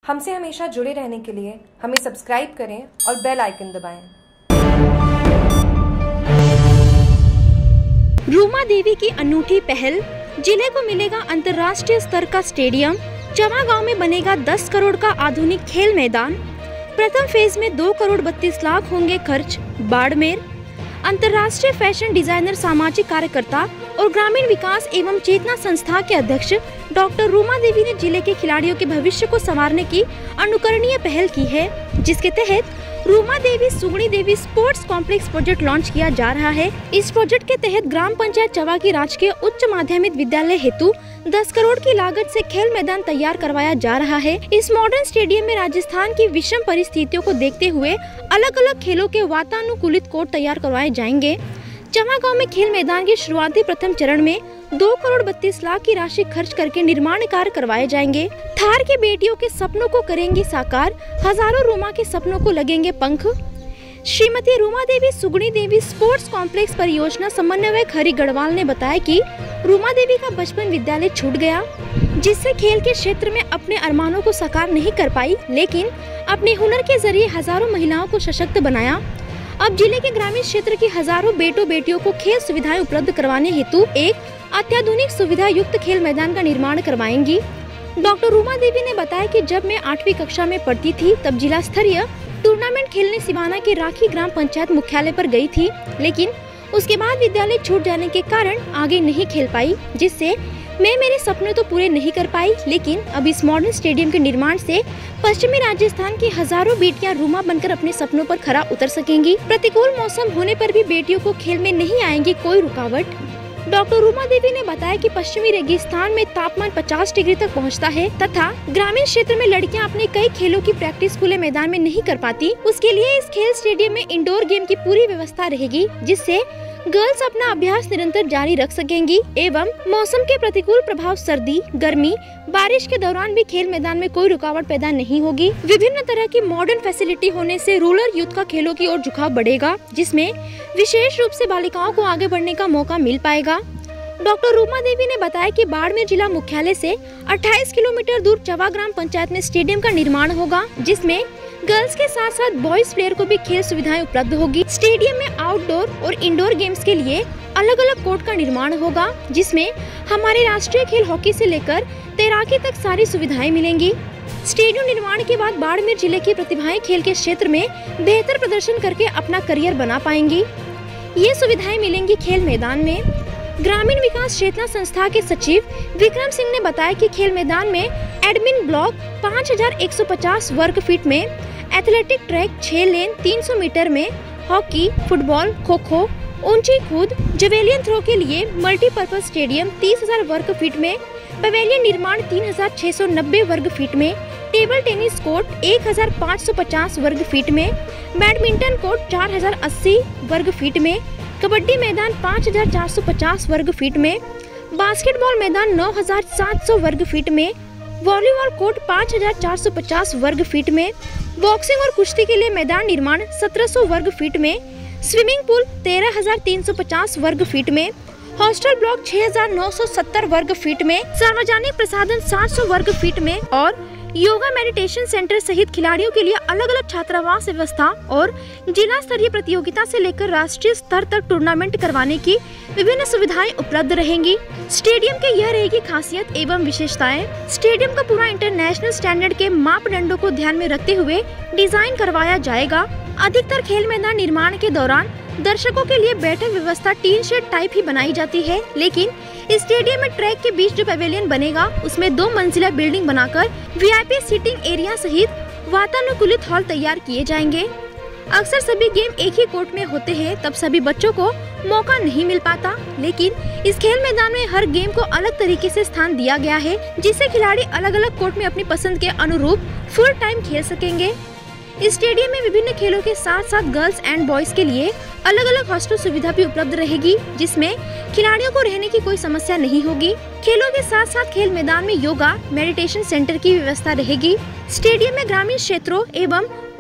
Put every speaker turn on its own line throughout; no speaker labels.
हमसे हमेशा जुड़े रहने के लिए हमें सब्सक्राइब करें और बेल आइकन दबाएं।
रूमा देवी की अनूठी पहल, जिले को मिलेगा अंतर्राष्ट्रीय स्तर का स्टेडियम। चवा गांव में बनेगा 10 करोड़ का आधुनिक खेल मैदान। प्रथम फेज में 2 करोड़ 32 लाख होंगे खर्च। बाड़मेर अंतर्राष्ट्रीय फैशन डिजाइनर, सामाजिक कार्यकर्ता और ग्रामीण विकास एवं चेतना संस्था के अध्यक्ष डॉक्टर रूमा देवी ने जिले के खिलाड़ियों के भविष्य को संवारने की अनुकरणीय पहल की है, जिसके तहत Ruma Devi Sugadi Devi sports complex project launch किया जा रहा है। इस प्रोजेक्ट के तहत ग्राम पंचायत चवा की राजकीय उच्च माध्यमिक विद्यालय हेतु 10 करोड़ की लागत से खेल मैदान तैयार करवाया जा रहा है। इस मॉडर्न स्टेडियम में राजस्थान की विषम परिस्थितियों को देखते हुए अलग अलग खेलों के वातानुकूलित कोर्ट तैयार करवाए जाएंगे। चवा गांव में खेल मैदान के शुरुआती प्रथम चरण में 2 करोड़ 32 लाख की राशि खर्च करके निर्माण कार्य करवाए जाएंगे। थार की बेटियों के सपनों को करेंगी साकार, हजारों रूमा के सपनों को लगेंगे पंख। श्रीमती रूमा देवी सुगड़ी देवी स्पोर्ट्स कॉम्प्लेक्स परियोजना समन्वयक हरि गढ़वाल ने बताया कि रूमा देवी का बचपन विद्यालय छूट गया, जिससे खेल के क्षेत्र में अपने अरमानों को साकार नहीं कर पाई, लेकिन अपने हुनर के जरिए हजारों महिलाओं को सशक्त बनाया। अब जिले के ग्रामीण क्षेत्र के हजारों बेटों बेटियों को खेल सुविधाएं उपलब्ध करवाने हेतु एक अत्याधुनिक सुविधा युक्त खेल मैदान का निर्माण करवाएंगी। डॉक्टर रूमा देवी ने बताया कि जब मैं 8वीं कक्षा में पढ़ती थी तब जिला स्तरीय टूर्नामेंट खेलने सिवाना के राखी ग्राम पंचायत मुख्यालय पर गई थी, लेकिन उसके बाद विद्यालय छूट जाने के कारण आगे नहीं खेल पाई, जिससे मैं मेरे सपने तो पूरे नहीं कर पाई। लेकिन अब इस मॉडर्न स्टेडियम के निर्माण से पश्चिमी राजस्थान की हजारों बेटियां रूमा बनकर अपने सपनों पर खरा उतर सकेंगी। प्रतिकूल मौसम होने पर भी बेटियों को खेल में नहीं आएंगी कोई रुकावट। डॉक्टर रूमा देवी ने बताया कि पश्चिमी रेगिस्तान में तापमान 50 डिग्री तक पहुंचता है तथा ग्रामीण क्षेत्र में लड़कियां अपने कई खेलों की प्रैक्टिस खुले मैदान में नहीं कर पाती। उसके लिए इस खेल स्टेडियम में इंडोर गेम की पूरी व्यवस्था रहेगी, जिससे गर्ल्स अपना अभ्यास निरंतर जारी रख सकेंगी एवं मौसम के प्रतिकूल प्रभाव सर्दी, गर्मी, बारिश के दौरान भी खेल मैदान में कोई रुकावट पैदा नहीं होगी। विभिन्न तरह की मॉडर्न फैसिलिटी होने से रूरल यूथ का खेलों की ओर झुकाव बढ़ेगा, जिसमें विशेष रूप से बालिकाओं को आगे बढ़ने का मौका मिल पाएगा। डॉक्टर रूमा देवी ने बताया कि बाड़मेर जिला मुख्यालय से 28 किलोमीटर दूर चवा ग्राम पंचायत में स्टेडियम का निर्माण होगा, जिसमें गर्ल्स के साथ साथ बॉयज प्लेयर को भी खेल सुविधाएं उपलब्ध होगी। स्टेडियम में आउटडोर और इंडोर गेम्स के लिए अलग अलग कोर्ट का निर्माण होगा, जिसमें हमारे राष्ट्रीय खेल हॉकी से लेकर तैराकी तक सारी सुविधाएं मिलेंगी। स्टेडियम निर्माण के बाद बाड़मेर जिले की प्रतिभाएं खेल के क्षेत्र में बेहतर प्रदर्शन करके अपना करियर बना पाएंगी। ये सुविधाएं मिलेंगी खेल मैदान में। ग्रामीण विकास चेतना संस्था के सचिव विक्रम सिंह ने बताया कि खेल मैदान में एडमिन ब्लॉक 5150 वर्ग फीट में, एथलेटिक ट्रैक 6 लेन 300 मीटर में, हॉकी, फुटबॉल, खो खो, ऊंची कूद, जवेलियन थ्रो के लिए मल्टीपर्पज स्टेडियम 30,000 वर्ग फीट में, पवेलियन निर्माण 3690 वर्ग फीट में, टेबल टेनिस कोर्ट 1550 वर्ग फीट में, बैडमिंटन कोर्ट 4080 वर्ग फीट में, कबड्डी मैदान 5450 वर्ग फीट में, बास्केटबॉल मैदान 9700 वर्ग फीट में, वॉलीबॉल कोर्ट 5450 वर्ग फीट में, बॉक्सिंग और कुश्ती के लिए मैदान निर्माण 1700 वर्ग फीट में, स्विमिंग पूल 13350 वर्ग फीट में, हॉस्टल ब्लॉक 6970 वर्ग फीट में, सार्वजनिक प्रसाधन 700 वर्ग फीट में और योगा मेडिटेशन सेंटर सहित खिलाड़ियों के लिए अलग अलग छात्रावास व्यवस्था और जिला स्तरीय प्रतियोगिता से लेकर राष्ट्रीय स्तर तक टूर्नामेंट करवाने की विभिन्न सुविधाएं उपलब्ध रहेंगी। स्टेडियम के यह रहेगी खासियत एवं विशेषताएं। स्टेडियम का पूरा इंटरनेशनल स्टैंडर्ड के मापदंडों को ध्यान में रखते हुए डिजाइन करवाया जाएगा। अधिकतर खेल मैदान निर्माण के दौरान दर्शकों के लिए बैठक व्यवस्था टीन शेड टाइप ही बनाई जाती है, लेकिन स्टेडियम में ट्रैक के बीच जो पवेलियन बनेगा उसमें 2 मंजिला बिल्डिंग बनाकर वीआईपी सीटिंग एरिया सहित वातानुकूलित हॉल तैयार किए जाएंगे। अक्सर सभी गेम एक ही कोर्ट में होते हैं, तब सभी बच्चों को मौका नहीं मिल पाता, लेकिन इस खेल मैदान में हर गेम को अलग तरीके से स्थान दिया गया है, जिससे खिलाड़ी अलग अलग कोर्ट में अपनी पसंद के अनुरूप फुल टाइम खेल सकेंगे। इस स्टेडियम में विभिन्न खेलों के साथ साथ गर्ल्स एंड बॉयज के लिए अलग अलग हॉस्टल सुविधा भी उपलब्ध रहेगी, जिसमें खिलाड़ियों को रहने की कोई समस्या नहीं होगी। खेलों के साथ साथ खेल मैदान में योगा मेडिटेशन सेंटर की व्यवस्था रहेगी। स्टेडियम में ग्रामीण क्षेत्रों एवं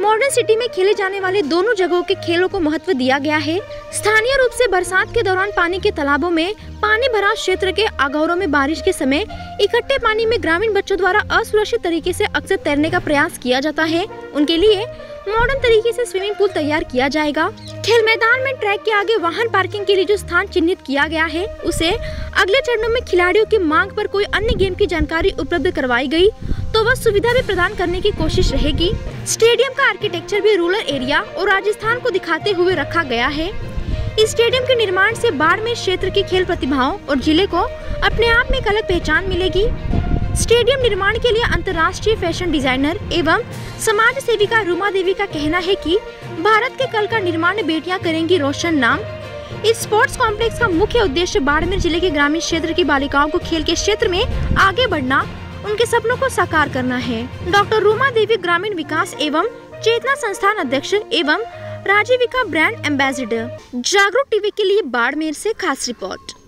मॉडर्न सिटी में खेले जाने वाले दोनों जगहों के खेलों को महत्व दिया गया है। स्थानीय रूप से बरसात के दौरान पानी के तालाबों में पानी भरा क्षेत्र के आगौरों में बारिश के समय इकट्ठे पानी में ग्रामीण बच्चों द्वारा असुरक्षित तरीके से अक्सर तैरने का प्रयास किया जाता है। उनके लिए मॉडर्न तरीके से स्विमिंग पूल तैयार किया जाएगा। खेल मैदान में ट्रैक के आगे वाहन पार्किंग के लिए जो स्थान चिन्हित किया गया है, उसे अगले चरणों में खिलाड़ियों की मांग पर कोई अन्य गेम की जानकारी उपलब्ध करवाई गई तो वह सुविधा भी प्रदान करने की कोशिश रहेगी। स्टेडियम का आर्किटेक्चर भी रूरल एरिया और राजस्थान को दिखाते हुए रखा गया है। इस स्टेडियम के निर्माण से बाड़मेर क्षेत्र की खेल प्रतिभाओं और जिले को अपने आप में एक अलग पहचान मिलेगी। स्टेडियम निर्माण के लिए अंतर्राष्ट्रीय फैशन डिजाइनर एवं समाज सेविका रूमा देवी का कहना है कि भारत के कल का निर्माण बेटियां करेंगी रोशन नाम। इस स्पोर्ट्स कॉम्प्लेक्स का मुख्य उद्देश्य बाड़मेर जिले के ग्रामीण क्षेत्र की बालिकाओं को खेल के क्षेत्र में आगे बढ़ना, उनके सपनों को साकार करना है। डॉक्टर रूमा देवी ग्रामीण विकास एवं चेतना संस्थान अध्यक्ष एवं Rajeevika brand ambassador. Jagruk TV के लिए बाड़मेर से खास रिपोर्ट।